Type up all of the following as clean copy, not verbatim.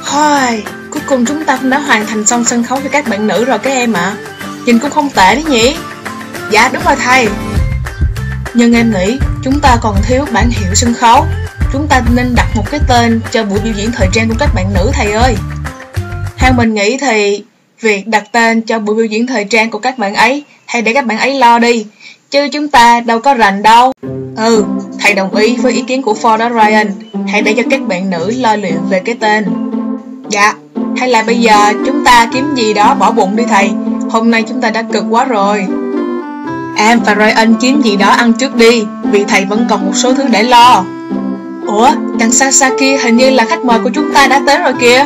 Thôi, cuối cùng chúng ta cũng đã hoàn thành xong sân khấu cho các bạn nữ rồi các em ạ. Nhìn cũng không tệ đấy nhỉ? Dạ đúng rồi thầy. Nhưng em nghĩ chúng ta còn thiếu bảng hiệu sân khấu. Chúng ta nên đặt một cái tên cho buổi biểu diễn thời trang của các bạn nữ thầy ơi. Theo mình nghĩ thì việc đặt tên cho buổi biểu diễn thời trang của các bạn ấy hãy để các bạn ấy lo đi, chứ chúng ta đâu có rành đâu. Thầy đồng ý với ý kiến của Ford đó Ryan. Hãy để cho các bạn nữ lo luyện về cái tên. Dạ, hay là bây giờ chúng ta kiếm gì đó bỏ bụng đi thầy. Hôm nay chúng ta đã cực quá rồi. Em và Ryan kiếm gì đó ăn trước đi, vì thầy vẫn còn một số thứ để lo. Ủa, đằng xa xa kia hình như là khách mời của chúng ta đã tới rồi kìa.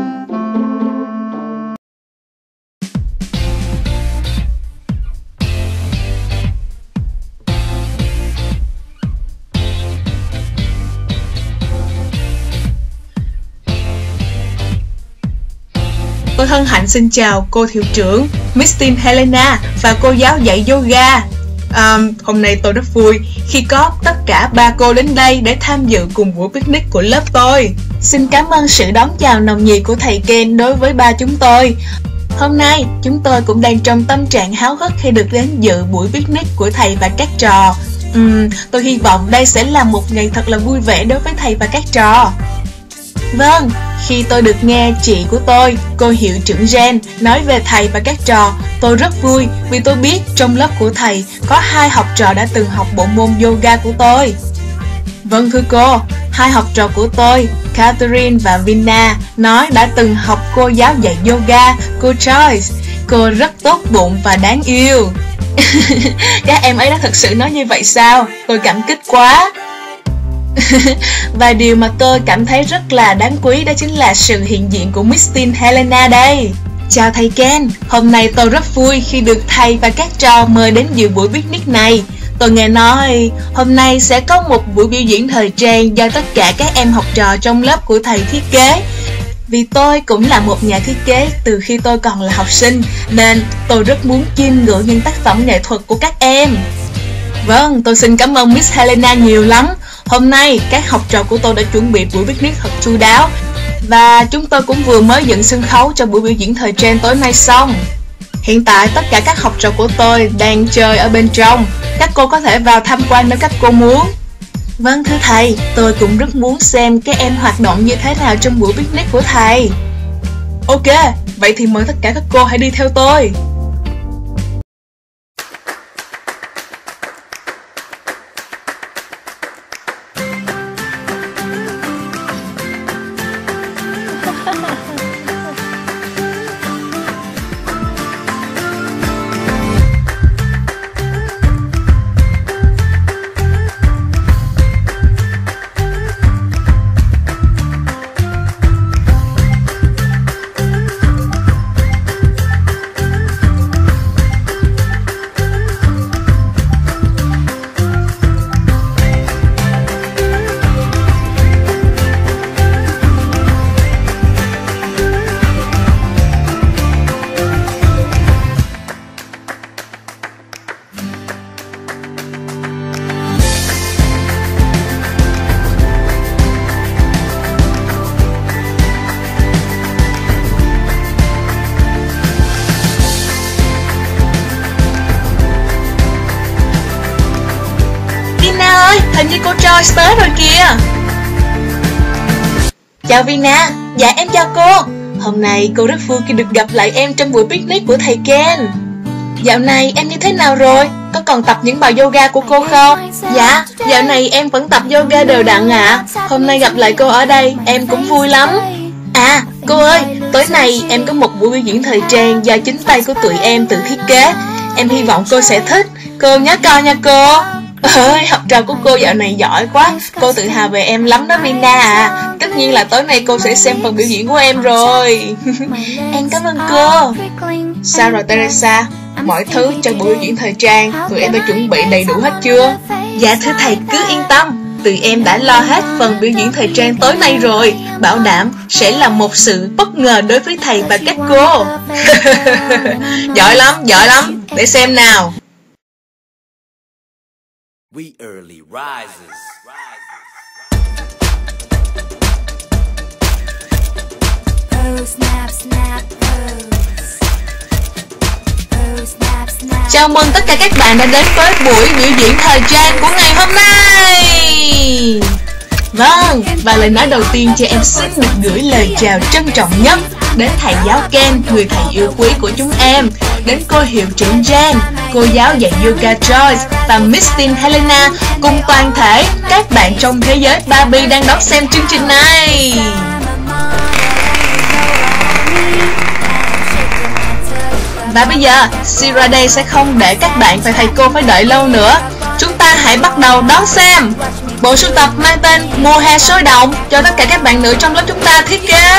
Tôi hân hạnh xin chào cô hiệu trưởng Miss Tin Helena và cô giáo dạy yoga. Hôm nay tôi rất vui khi có tất cả ba cô đến đây để tham dự cùng buổi picnic của lớp tôi. Xin cảm ơn sự đón chào nồng nhiệt của thầy Ken đối với ba chúng tôi. Hôm nay chúng tôi cũng đang trong tâm trạng háo hức khi được đến dự buổi picnic của thầy và các trò. Tôi hy vọng đây sẽ là một ngày thật là vui vẻ đối với thầy và các trò. Vâng, khi tôi được nghe chị của tôi, cô hiệu trưởng Jen, nói về thầy và các trò, tôi rất vui vì tôi biết trong lớp của thầy có 2 học trò đã từng học bộ môn yoga của tôi. Vâng thưa cô, 2 học trò của tôi, Catherine và Vina, nói đã từng học cô giáo dạy yoga, cô Joyce. Cô rất tốt bụng và đáng yêu. Các em ấy đã thực sự nói như vậy sao? Tôi cảm kích quá. Và điều mà tôi cảm thấy rất là đáng quý đó chính là sự hiện diện của Miss Tin Helena đây. Chào thầy Ken, hôm nay tôi rất vui khi được thầy và các trò mời đến dự buổi picnic này. Tôi nghe nói hôm nay sẽ có một buổi biểu diễn thời trang do tất cả các em học trò trong lớp của thầy thiết kế. Vì tôi cũng là một nhà thiết kế từ khi tôi còn là học sinh, nên tôi rất muốn chiêm ngưỡng những tác phẩm nghệ thuật của các em. Vâng, tôi xin cảm ơn Miss Helena nhiều lắm. Hôm nay, các học trò của tôi đã chuẩn bị buổi picnic thật chu đáo. Và chúng tôi cũng vừa mới dựng sân khấu cho buổi biểu diễn thời trang tối nay xong. Hiện tại, tất cả các học trò của tôi đang chơi ở bên trong. Các cô có thể vào tham quan nếu các cô muốn. Vâng thưa thầy, tôi cũng rất muốn xem các em hoạt động như thế nào trong buổi picnic của thầy. Ok, vậy thì mời tất cả các cô hãy đi theo tôi. Hình như cô Joyce tới rồi kìa. Chào Vina. Dạ em chào cô. Hôm nay cô rất vui khi được gặp lại em trong buổi picnic của thầy Ken. Dạo này em như thế nào rồi? Có còn tập những bài yoga của cô không? Dạ, dạo này em vẫn tập yoga đều đặn ạ. Hôm nay gặp lại cô ở đây, em cũng vui lắm. À, cô ơi, tối nay em có một buổi biểu diễn thời trang do chính tay của tụi em tự thiết kế. Em hy vọng cô sẽ thích. Cô nhớ coi nha cô. Ơi, học trò của cô dạo này giỏi quá. Cô tự hào về em lắm đó Vina à. Tất nhiên là tối nay cô sẽ xem phần biểu diễn của em rồi. Em cảm ơn cô. Sao rồi Teresa? Mọi thứ cho buổi biểu diễn thời trang tụi em đã chuẩn bị đầy đủ hết chưa? Dạ thưa thầy, cứ yên tâm. Tụi em đã lo hết phần biểu diễn thời trang tối nay rồi. Bảo đảm sẽ là một sự bất ngờ đối với thầy và các cô. Giỏi lắm. Để xem nào. We early risers. Chào mừng tất cả các bạn đã đến với buổi biểu diễn thời trang của ngày hôm nay. Vâng, và lời nói đầu tiên cho em xin được gửi lời chào trân trọng nhất đến thầy giáo Ken, người thầy yêu quý của chúng em, đến cô hiệu trưởng Jen, cô giáo dạy yoga Joyce và Miss Teen Helena cùng toàn thể các bạn trong thế giới Barbie đang đón xem chương trình này. Và bây giờ, Sira đây sẽ không để các bạn và thầy cô phải đợi lâu nữa. Chúng ta hãy bắt đầu đón xem bộ sưu tập mang tên Mùa hè sôi động cho tất cả các bạn nữ trong lớp chúng ta thiết kế.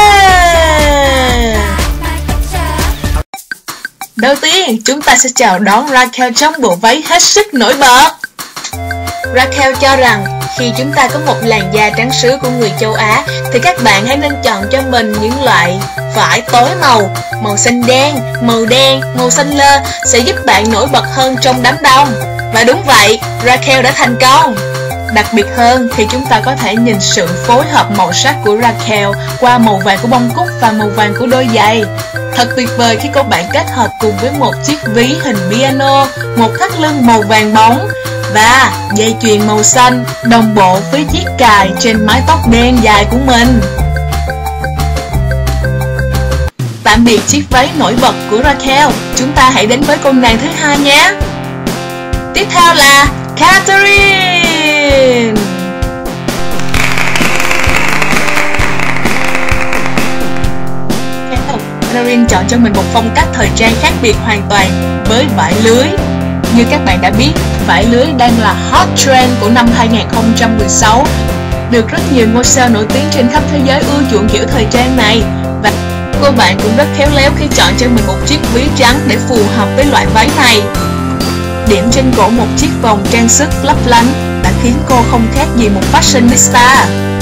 Đầu tiên, chúng ta sẽ chào đón Raquel trong bộ váy hết sức nổi bật. Raquel cho rằng khi chúng ta có một làn da trắng sứ của người châu Á thì các bạn hãy nên chọn cho mình những loại vải tối màu, màu xanh đen, màu xanh lơ sẽ giúp bạn nổi bật hơn trong đám đông. Và đúng vậy, Raquel đã thành công. Đặc biệt hơn khi chúng ta có thể nhìn sự phối hợp màu sắc của Raquel qua màu vàng của bông cúc và màu vàng của đôi giày. Thật tuyệt vời khi cô bạn kết hợp cùng với một chiếc ví hình piano, một thắt lưng màu vàng bóng và dây chuyền màu xanh đồng bộ với chiếc cài trên mái tóc đen dài của mình. Tạm biệt chiếc váy nổi bật của Raquel, chúng ta hãy đến với cô nàng thứ hai nhé. Tiếp theo là Catherine. Catherine chọn cho mình một phong cách thời trang khác biệt hoàn toàn với vải lưới. Như các bạn đã biết, vải lưới đang là hot trend của năm 2016. Được rất nhiều ngôi sao nổi tiếng trên khắp thế giới ưa chuộng kiểu thời trang này. Và cô bạn cũng rất khéo léo khi chọn cho mình một chiếc ví trắng để phù hợp với loại váy này. Điểm trên cổ một chiếc vòng trang sức lấp lánh đã khiến cô không khác gì một fashionista.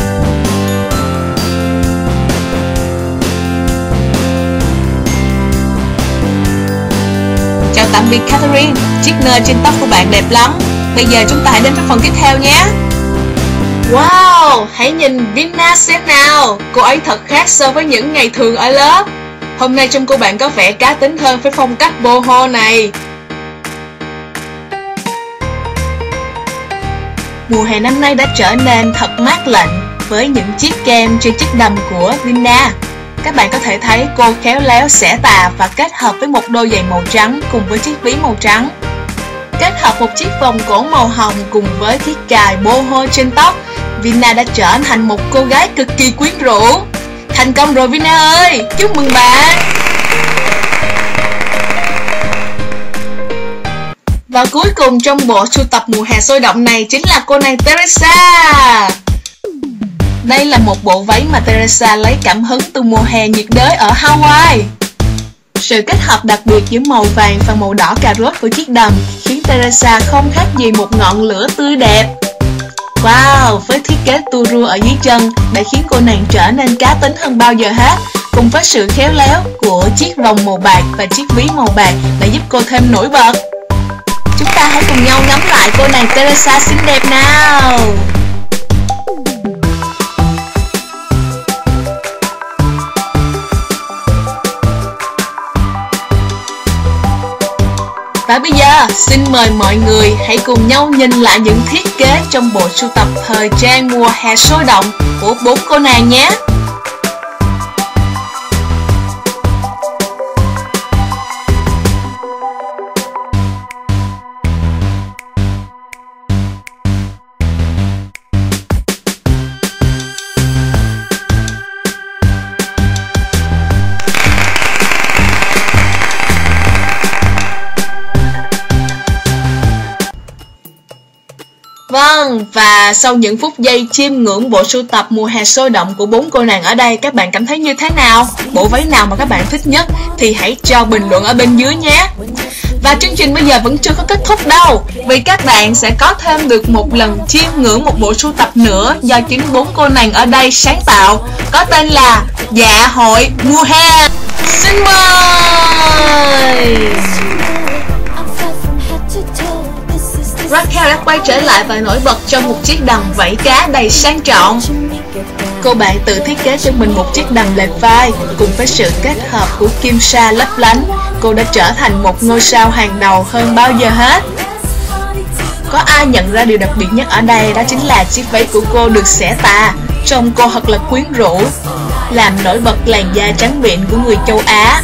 Chào tạm biệt Catherine, chiếc nơ trên tóc của bạn đẹp lắm. Bây giờ chúng ta hãy đến với phần tiếp theo nhé. Wow, hãy nhìn Vina xem nào, cô ấy thật khác so với những ngày thường ở lớp. Hôm nay trông cô bạn có vẻ cá tính hơn với phong cách boho này. Mùa hè năm nay đã trở nên thật mát lạnh với những chiếc kem trên chiếc đầm của Vina. Các bạn có thể thấy cô khéo léo xẻ tà và kết hợp với một đôi giày màu trắng cùng với chiếc ví màu trắng. Kết hợp một chiếc vòng cổ màu hồng cùng với chiếc cài boho trên tóc, Vina đã trở thành một cô gái cực kỳ quyến rũ. Thành công rồi Vina ơi, chúc mừng bạn! Và cuối cùng trong bộ sưu tập mùa hè sôi động này chính là cô nàng Teresa. Đây là một bộ váy mà Teresa lấy cảm hứng từ mùa hè nhiệt đới ở Hawaii. Sự kết hợp đặc biệt giữa màu vàng và màu đỏ cà rốt của chiếc đầm khiến Teresa không khác gì một ngọn lửa tươi đẹp. Wow, với thiết kế tua rua ở dưới chân đã khiến cô nàng trở nên cá tính hơn bao giờ hết. Cùng với sự khéo léo của chiếc vòng màu bạc và chiếc ví màu bạc đã giúp cô thêm nổi bật. Chúng ta hãy cùng nhau ngắm lại cô nàng Teresa xinh đẹp nào. Và bây giờ, xin mời mọi người hãy cùng nhau nhìn lại những thiết kế trong bộ sưu tập thời trang mùa hè sôi động của 4 cô nàng nhé. Vâng, và sau những phút giây chiêm ngưỡng bộ sưu tập mùa hè sôi động của 4 cô nàng ở đây, các bạn cảm thấy như thế nào? Bộ váy nào mà các bạn thích nhất thì hãy cho bình luận ở bên dưới nhé. Và chương trình bây giờ vẫn chưa có kết thúc đâu, vì các bạn sẽ có thêm được một lần chiêm ngưỡng một bộ sưu tập nữa do chính 4 cô nàng ở đây sáng tạo, có tên là Dạ hội mùa hè. Xin mời! Raquel đã quay trở lại và nổi bật trong một chiếc đầm vảy cá đầy sang trọng. Cô bạn tự thiết kế cho mình một chiếc đầm lệch vai. Cùng với sự kết hợp của kim sa lấp lánh, cô đã trở thành một ngôi sao hàng đầu hơn bao giờ hết. Có ai nhận ra điều đặc biệt nhất ở đây, đó chính là chiếc váy của cô được xẻ tà. Trông cô thật là quyến rũ, làm nổi bật làn da trắng mịn của người châu Á.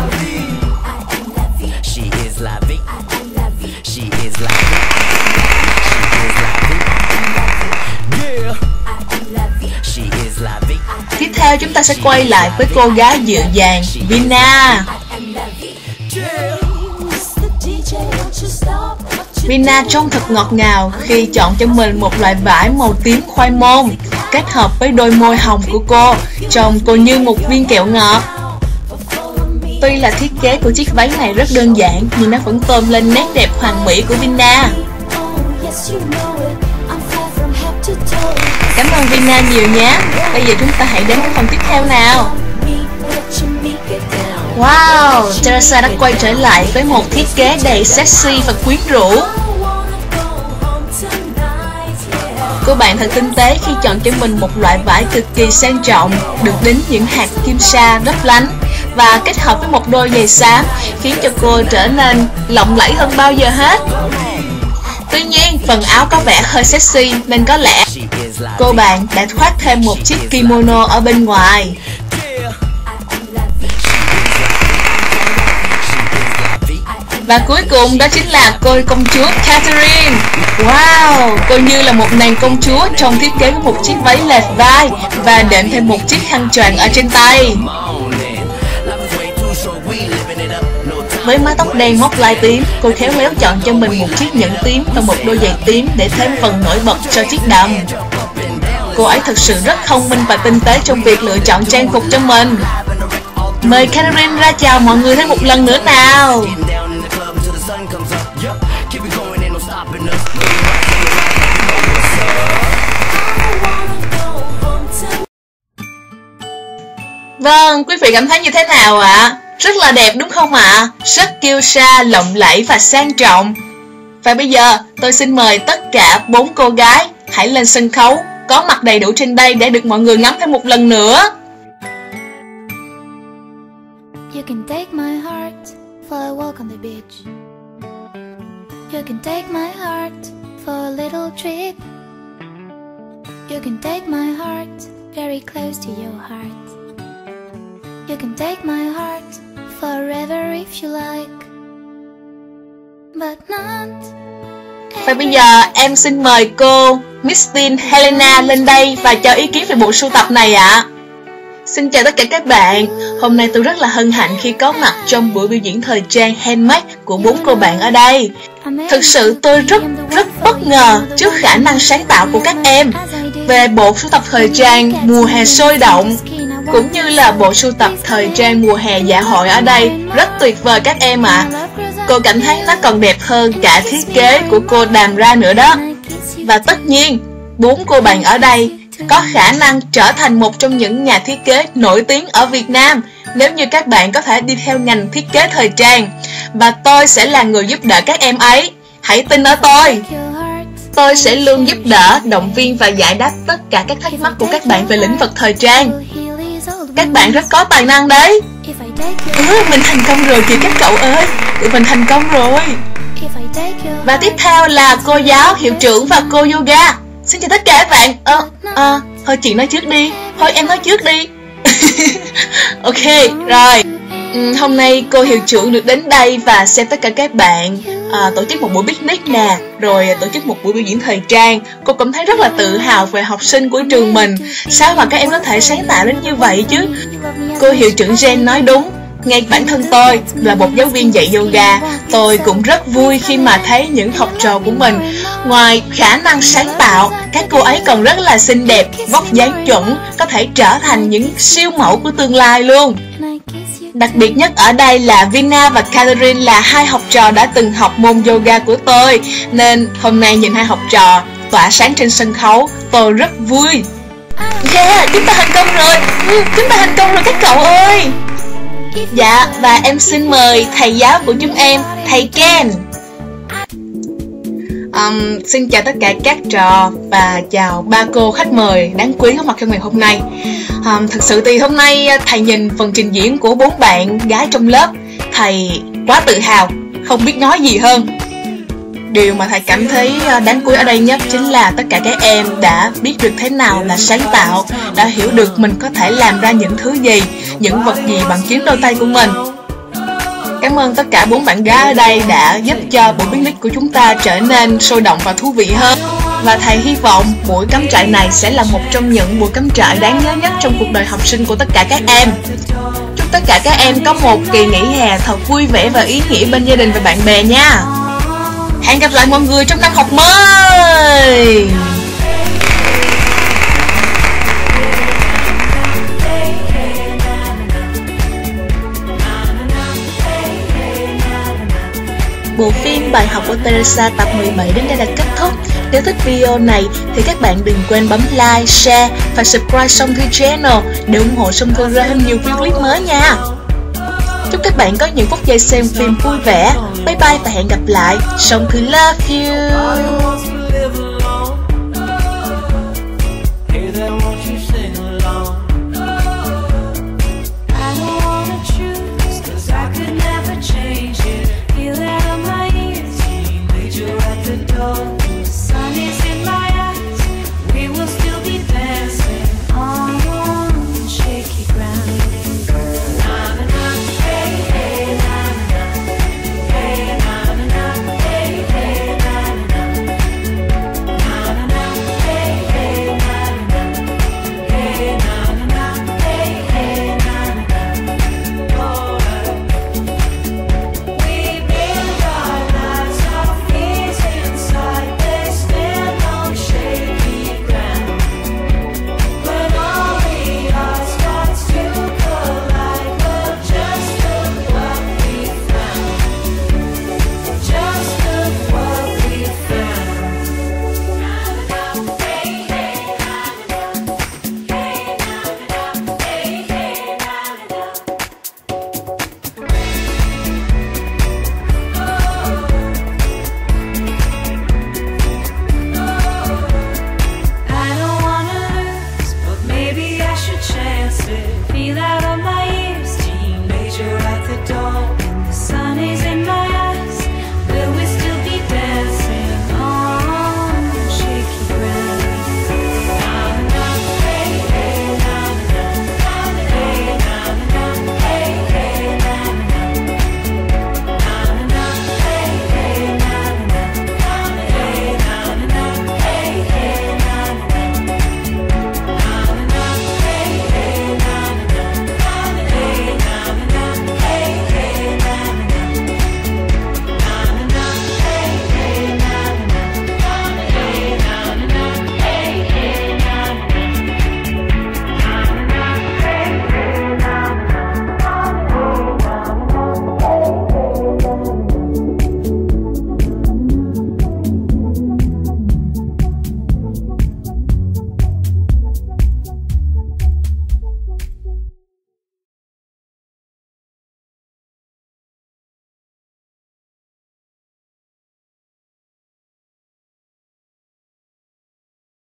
Tiếp theo chúng ta sẽ quay lại với cô gái dịu dàng Vina. Vina trông thật ngọt ngào khi chọn cho mình một loại vải màu tím khoai môn. Kết hợp với đôi môi hồng của cô, trông cô như một viên kẹo ngọt. Tuy là thiết kế của chiếc váy này rất đơn giản, nhưng nó vẫn tôn lên nét đẹp hoàn mỹ của Vina. Cảm ơn Vina nhiều nhé. Bây giờ chúng ta hãy đến với phần tiếp theo nào. Wow, Teresa đã quay trở lại với một thiết kế đầy sexy và quyến rũ. Cô bạn thật tinh tế khi chọn cho mình một loại vải cực kỳ sang trọng, được đính những hạt kim sa lấp lánh và kết hợp với một đôi giày xám, khiến cho cô trở nên lộng lẫy hơn bao giờ hết. Tuy nhiên, phần áo có vẻ hơi sexy nên có lẽ cô bạn đã khoác thêm một chiếc kimono ở bên ngoài. Và cuối cùng đó chính là cô công chúa Catherine. Wow, cô như là một nàng công chúa trong thiết kế với một chiếc váy lệch vai và đệm thêm một chiếc khăn choàng ở trên tay. Với mái tóc đen móc lai tím, cô khéo léo chọn cho mình một chiếc nhẫn tím và một đôi giày tím để thêm phần nổi bật cho chiếc đầm. Cô ấy thật sự rất thông minh và tinh tế trong việc lựa chọn trang phục cho mình. Mời Catherine ra chào mọi người thêm một lần nữa nào. Vâng, quý vị cảm thấy như thế nào ạ? Rất là đẹp đúng không ạ? Rất kiêu sa, lộng lẫy và sang trọng. Và bây giờ tôi xin mời tất cả 4 cô gái hãy lên sân khấu, có mặt đầy đủ trên đây để được mọi người ngắm thêm một lần nữa. You can take my heart for a walk on the beach. You can take my heart for a little trip. You can take my heart very close to your heart. You can take my heart forever if you like. But not. Và bây giờ em xin mời cô Christine Helena lên đây và cho ý kiến về bộ sưu tập này ạ. Xin chào tất cả các bạn. Hôm nay tôi rất là hân hạnh khi có mặt trong buổi biểu diễn thời trang handmade của 4 cô bạn ở đây. Thực sự tôi rất bất ngờ trước khả năng sáng tạo của các em về bộ sưu tập thời trang mùa hè sôi động, cũng như là bộ sưu tập thời trang mùa hè dạ hội ở đây. Rất tuyệt vời các em ạ. Cô cảm thấy nó còn đẹp hơn cả thiết kế của cô Đàm ra nữa đó. Và tất nhiên 4 cô bạn ở đây có khả năng trở thành một trong những nhà thiết kế nổi tiếng ở Việt Nam nếu như các bạn có thể đi theo ngành thiết kế thời trang. Và tôi sẽ là người giúp đỡ các em ấy. Hãy tin ở tôi. Tôi sẽ luôn giúp đỡ, động viên và giải đáp tất cả các thắc mắc của các bạn về lĩnh vực thời trang. Các bạn rất có tài năng đấy. Mình thành công rồi kìa các cậu ơi. Tụi mình thành công rồi. Và tiếp theo là cô giáo, hiệu trưởng và cô yoga. Xin chào tất cả các bạn. Thôi chị nói trước đi. Thôi em nói trước đi. Ok, rồi. Hôm nay cô hiệu trưởng được đến đây và xem tất cả các bạn tổ chức một buổi picnic nè, rồi tổ chức một buổi biểu diễn thời trang. Cô cảm thấy rất là tự hào về học sinh của trường mình. Sao mà các em có thể sáng tạo đến như vậy chứ? Cô hiệu trưởng Jen nói đúng. Ngay bản thân tôi là một giáo viên dạy yoga, tôi cũng rất vui khi mà thấy những học trò của mình, ngoài khả năng sáng tạo, các cô ấy còn rất là xinh đẹp, vóc dáng chuẩn, có thể trở thành những siêu mẫu của tương lai luôn. Đặc biệt nhất ở đây là Vina và Catherine là 2 học trò đã từng học môn yoga của tôi, nên hôm nay nhìn 2 học trò tỏa sáng trên sân khấu, tôi rất vui. Yeah, chúng ta thành công rồi. Chúng ta thành công rồi các cậu ơi. Dạ, và em xin mời thầy giáo của chúng em, thầy Ken. Xin chào tất cả các trò và chào ba cô khách mời đáng quý có mặt trong ngày hôm nay. Thật sự thì hôm nay thầy nhìn phần trình diễn của 4 bạn gái trong lớp, thầy quá tự hào, không biết nói gì hơn. Điều mà thầy cảm thấy đáng quý ở đây nhất chính là tất cả các em đã biết được thế nào là sáng tạo, đã hiểu được mình có thể làm ra những thứ gì, những vật gì bằng chính đôi tay của mình. Cảm ơn tất cả 4 bạn gái ở đây đã giúp cho buổi picnic của chúng ta trở nên sôi động và thú vị hơn. Và thầy hy vọng buổi cắm trại này sẽ là một trong những buổi cắm trại đáng nhớ nhất trong cuộc đời học sinh của tất cả các em. Chúc tất cả các em có một kỳ nghỉ hè thật vui vẻ và ý nghĩa bên gia đình và bạn bè nha. Hẹn gặp lại mọi người trong năm học mới. Bộ phim Bài học của Teresa tập 17 đến đây là kết thúc. Nếu thích video này thì các bạn đừng quên bấm like, share và subscribe Song Thư Channel để ủng hộ Song Thư ra thêm nhiều video clip mới nha. Chúc các bạn có những phút giây xem phim vui vẻ. Bye bye và hẹn gặp lại. Song Thư love you.